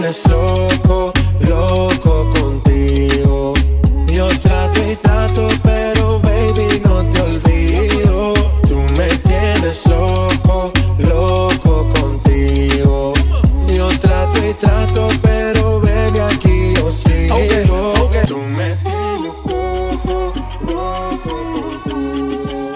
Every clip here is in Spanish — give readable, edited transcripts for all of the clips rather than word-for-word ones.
tienes loco, loco contigo. Yo trato y trato, pero baby no te olvido. Tú me tienes loco, loco contigo. Yo trato y trato, pero baby aquí yo sigo. Okay. Tú me tienes loco, loco contigo.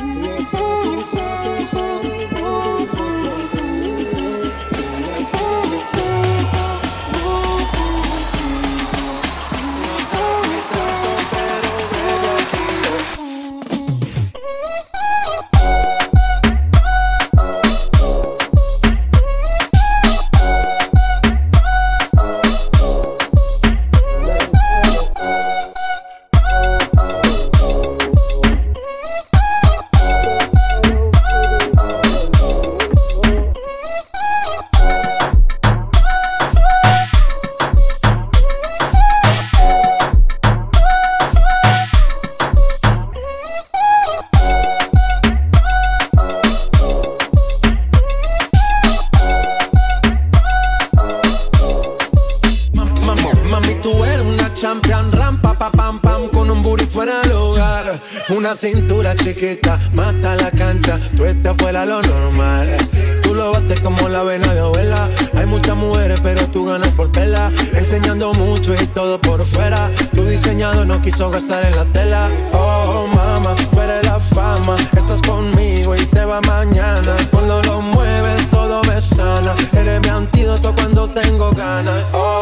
Champion, rampa, pa, pam, pam, con un booty fuera del hogar. Una cintura chiquita, mata la cancha, tú estás fuera lo normal. Tú lo bates como la vena de abuela. Hay muchas mujeres, pero tú ganas por pela. Enseñando mucho y todo por fuera. Tu diseñado no quiso gastar en la tela. Oh, mama, tú eres la fama. Estás conmigo y te va mañana. Cuando lo mueves, todo me sana. Eres mi antídoto cuando tengo ganas. Oh,